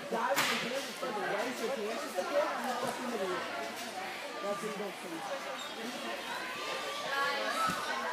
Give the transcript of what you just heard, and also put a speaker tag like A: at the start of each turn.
A: dive in your hands instead of raise your hands to the pit, you fucking idiot. That's what you don't see.